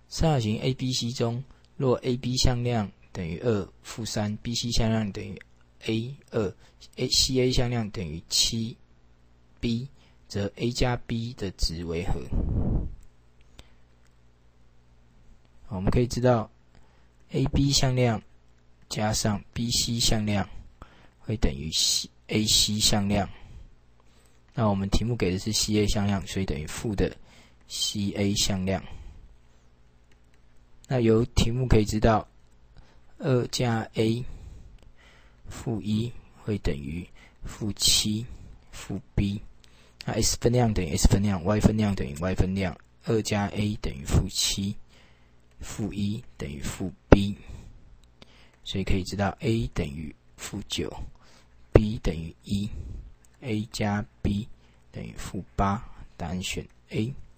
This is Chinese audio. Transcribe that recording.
三角形 ABC 中，若 AB 向量等于2负3 ，BC 向量等于 A2，CA 向量等于7B， 则 A 加 B 的值为何？我们可以知道 AB 向量加上 BC 向量会等于 AC 向量。那我们题目给的是 CA 向量，所以等于负的 CA 向量。那由题目可以知道2加 A 负1会等于负7负 B。那 S 分量等于 S 分量 ，Y 分量等于 Y 分量。2加 A 等于负7，负1等于负 B。所以可以知道 A 等于负9，B 等于1，A 加 B 等于负8。答案选 A。